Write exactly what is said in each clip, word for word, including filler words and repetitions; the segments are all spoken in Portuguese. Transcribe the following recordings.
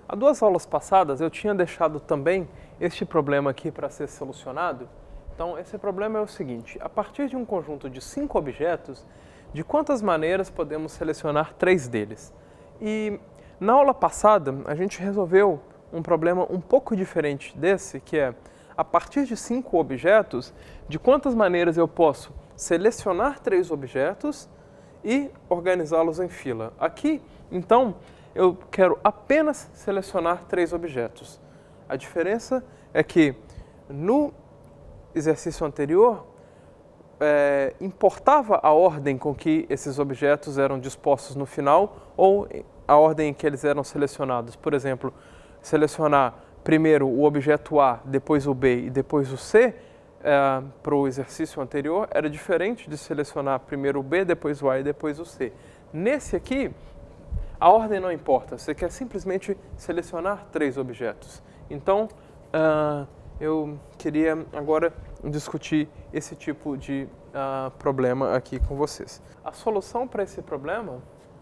Há duas aulas passadas eu tinha deixado também este problema aqui para ser solucionado. Então esse problema é o seguinte: a partir de um conjunto de cinco objetos, de quantas maneiras podemos selecionar três deles? E na aula passada a gente resolveu um problema um pouco diferente desse, que é, a partir de cinco objetos, de quantas maneiras eu posso selecionar três objetos e organizá-los em fila. Aqui, então, eu quero apenas selecionar três objetos. A diferença é que no exercício anterior, é, importava a ordem com que esses objetos eram dispostos no final ou a ordem em que eles eram selecionados. Por exemplo, selecionar primeiro o objeto A, depois o B e depois o C, é, para o exercício anterior, era diferente de selecionar primeiro o B, depois o A e depois o C. Nesse aqui, a ordem não importa, você quer simplesmente selecionar três objetos. Então, uh, eu queria agora discutir esse tipo de uh, problema aqui com vocês. A solução para esse problema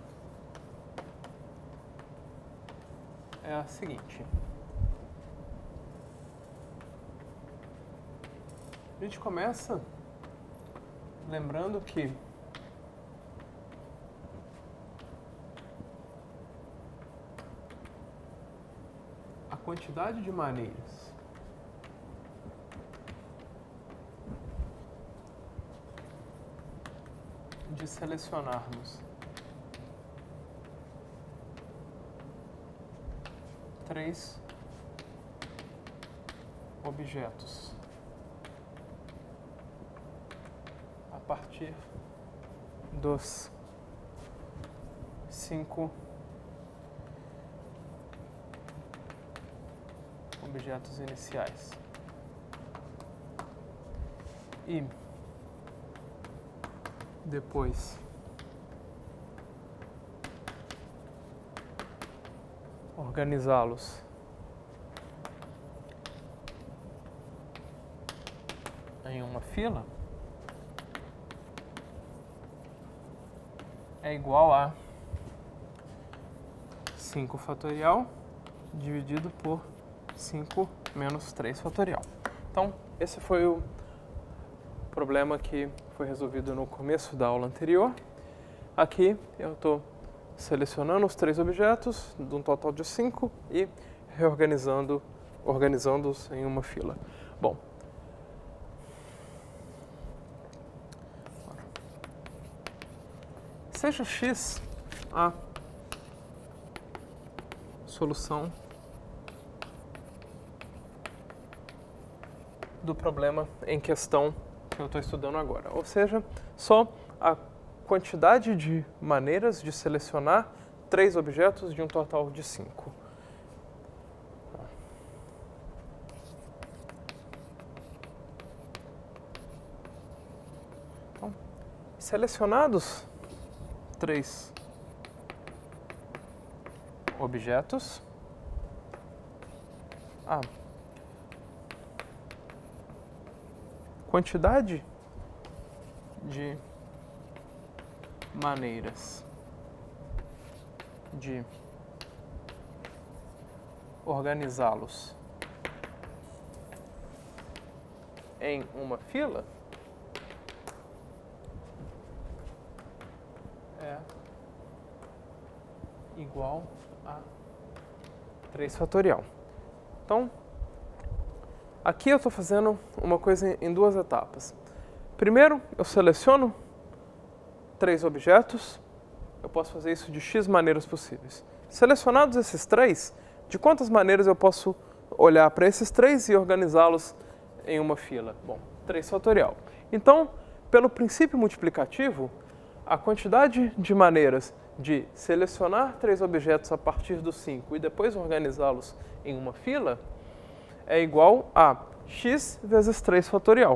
é a seguinte. A gente começa lembrando que a quantidade de maneiras de selecionarmos três objetos a partir dos cinco objetos iniciais e depois organizá-los em uma fila é igual a cinco fatorial dividido por cinco menos três fatorial. Então, esse foi o problema que foi resolvido no começo da aula anterior. Aqui eu estou selecionando os três objetos, de um total de cinco, e reorganizando, organizando-os em uma fila. Bom, seja x a solução do problema em questão que eu estou estudando agora. Ou seja, só a quantidade de maneiras de selecionar três objetos de um total de cinco. Então, selecionados três objetos, a quantidade de maneiras de organizá-los em uma fila é igual a três fatorial. Então, aqui eu estou fazendo uma coisa em duas etapas. Primeiro, eu seleciono três objetos. Eu posso fazer isso de x maneiras possíveis. Selecionados esses três, de quantas maneiras eu posso olhar para esses três e organizá-los em uma fila? Bom, três fatorial. Então, pelo princípio multiplicativo, a quantidade de maneiras de selecionar três objetos a partir dos cinco e depois organizá-los em uma fila é igual a x vezes três fatorial.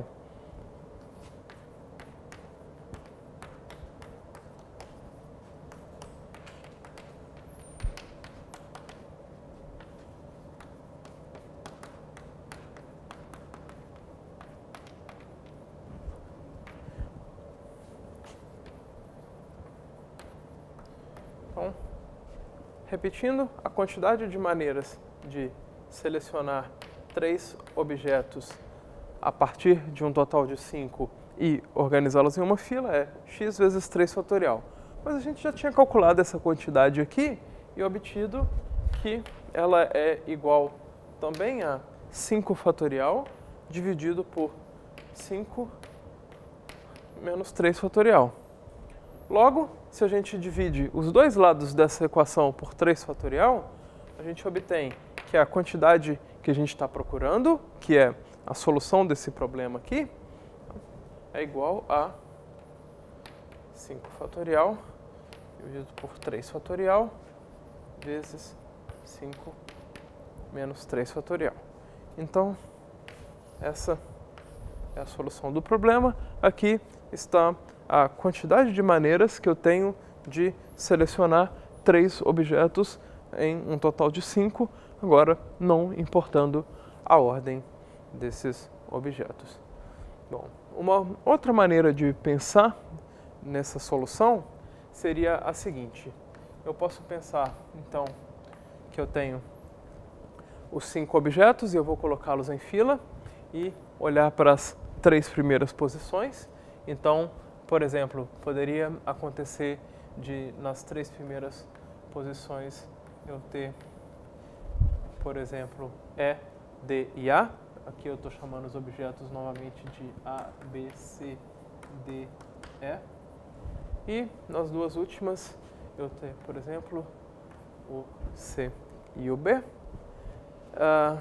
Então, repetindo, a quantidade de maneiras de selecionar três objetos a partir de um total de cinco e organizá-los em uma fila é x vezes três fatorial. Mas a gente já tinha calculado essa quantidade aqui e obtido que ela é igual também a cinco fatorial dividido por cinco menos três fatorial. Logo, se a gente divide os dois lados dessa equação por três fatorial, a gente obtém que a quantidade que a gente está procurando, que é a solução desse problema aqui, é igual a cinco fatorial dividido por três fatorial vezes cinco menos três fatorial. Então, essa é a solução do problema. Aqui está a quantidade de maneiras que eu tenho de selecionar três objetos em um total de cinco, agora não importando a ordem desses objetos. Bom, uma outra maneira de pensar nessa solução seria a seguinte. Eu posso pensar, então, que eu tenho os cinco objetos e eu vou colocá-los em fila e olhar para as três primeiras posições. Então, por exemplo, poderia acontecer de, nas três primeiras posições, eu ter, por exemplo, E, D e A. Aqui eu estou chamando os objetos novamente de A, B, C, D, E. E nas duas últimas, eu ter, por exemplo, o C e o B. Uh,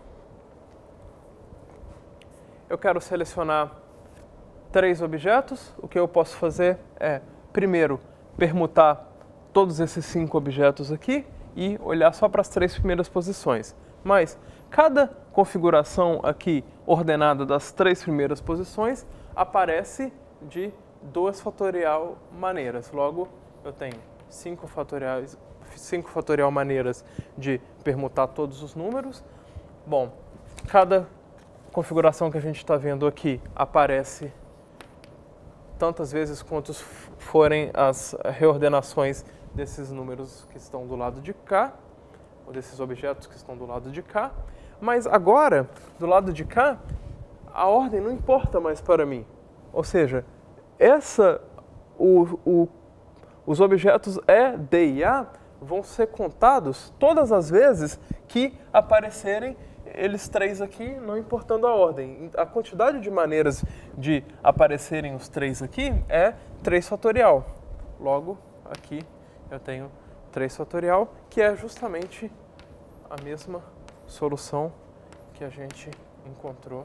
eu quero selecionar três objetos. O que eu posso fazer é, primeiro, permutar todos esses cinco objetos aqui e olhar só para as três primeiras posições. Mas cada configuração aqui ordenada das três primeiras posições aparece de duas fatorial maneiras. Logo, eu tenho cinco fatoriais, cinco fatorial maneiras de permutar todos os números. Bom, cada configuração que a gente está vendo aqui aparece tantas vezes quantos forem as reordenações desses números que estão do lado de cá, ou desses objetos que estão do lado de cá. Mas agora, do lado de cá, a ordem não importa mais para mim. Ou seja, essa, o, o, os objetos E, D e A vão ser contados todas as vezes que aparecerem eles três aqui, não importando a ordem. A quantidade de maneiras de aparecerem os três aqui é três fatorial. Logo, aqui eu tenho três fatorial, que é justamente a mesma solução que a gente encontrou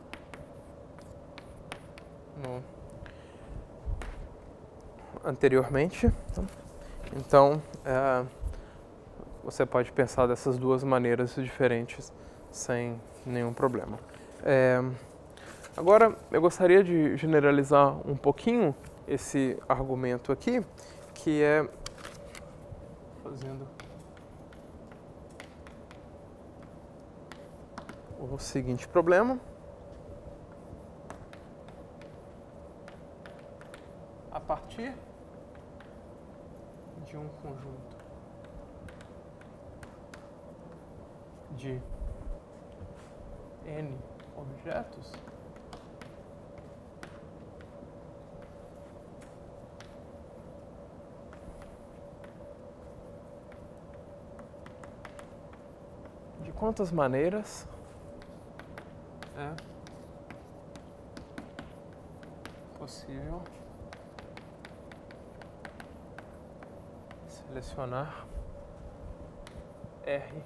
no anteriormente. Então, é, você pode pensar dessas duas maneiras diferentes sem nenhum problema. É, agora, eu gostaria de generalizar um pouquinho esse argumento aqui, que é fazendo o seguinte problema. A partir de um conjunto de N objetos, de quantas maneiras é possível selecionar R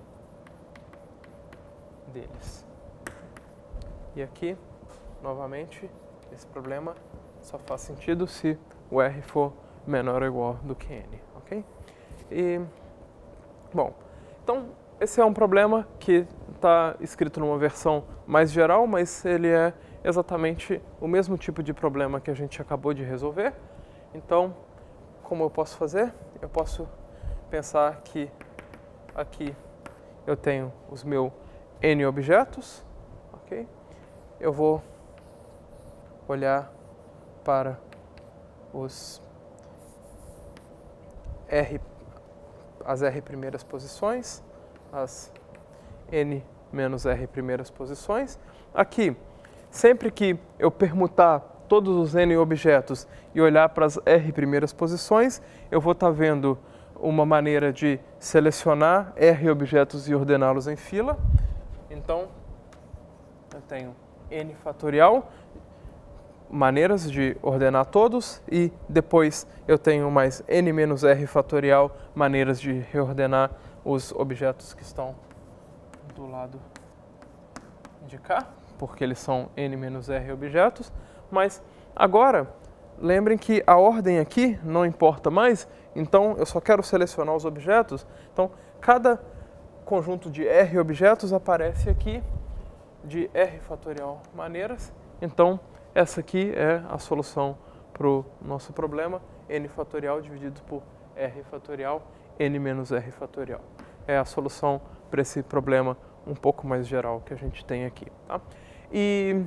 deles. E aqui, novamente, esse problema só faz sentido se o R for menor ou igual do que N, ok? E, bom, então esse é um problema que está escrito numa versão mais geral, mas ele é exatamente o mesmo tipo de problema que a gente acabou de resolver. Então, como eu posso fazer? Eu posso pensar que aqui eu tenho os meus N objetos, ok? Eu vou olhar para os R, as R primeiras posições, as N menos R primeiras posições. Aqui, sempre que eu permutar todos os N objetos e olhar para as R primeiras posições, eu vou estar vendo uma maneira de selecionar R objetos e ordená-los em fila. Então, eu tenho N fatorial, maneiras de ordenar todos, e depois eu tenho mais N menos R fatorial, maneiras de reordenar os objetos que estão do lado de cá, porque eles são N menos R objetos. Mas agora, lembrem que a ordem aqui não importa mais, então eu só quero selecionar os objetos. Então, cada conjunto de R objetos aparece aqui de R fatorial maneiras. Então, essa aqui é a solução para o nosso problema, N fatorial dividido por R fatorial, N menos R fatorial. É a solução para esse problema um pouco mais geral que a gente tem aqui. Tá? E,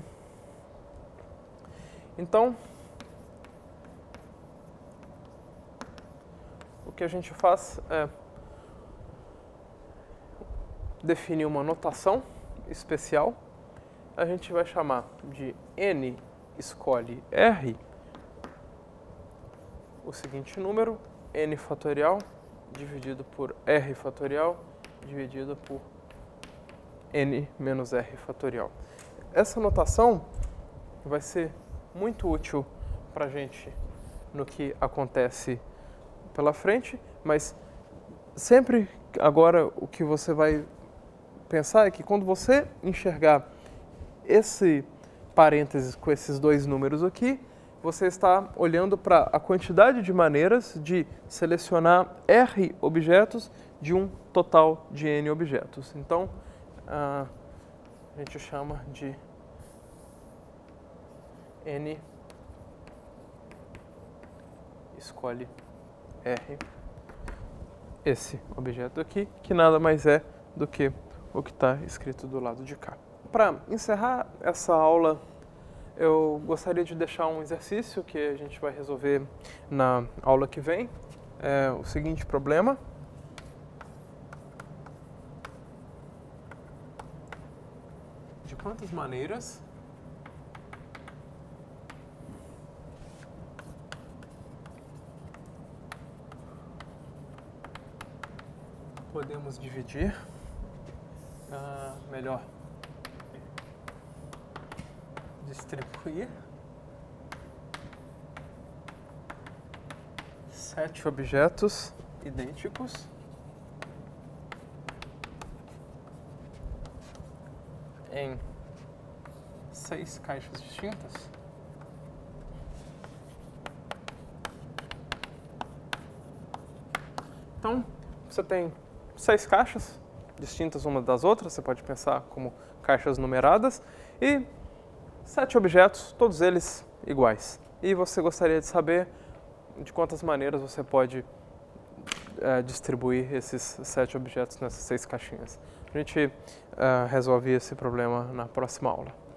então, o que a gente faz é definir uma notação especial. A gente vai chamar de N escolhe R o seguinte número, N fatorial dividido por R fatorial dividido por N menos R fatorial. Essa notação vai ser muito útil para a gente no que acontece pela frente, mas sempre agora o que você vai pensar é que quando você enxergar esse parênteses com esses dois números aqui, você está olhando para a quantidade de maneiras de selecionar R objetos de um total de N objetos. Então, a gente chama de N escolhe R esse objeto aqui, que nada mais é do que o que está escrito do lado de cá. Para encerrar essa aula, eu gostaria de deixar um exercício que a gente vai resolver na aula que vem. É o seguinte problema. De quantas maneiras podemos dividir, uh, melhor, distribuir sete objetos idênticos em seis caixas distintas? Então, você tem seis caixas distintas umas das outras, você pode pensar como caixas numeradas, e sete objetos, todos eles iguais. E você gostaria de saber de quantas maneiras você pode é, distribuir esses sete objetos nessas seis caixinhas. A gente uh, resolve esse problema na próxima aula.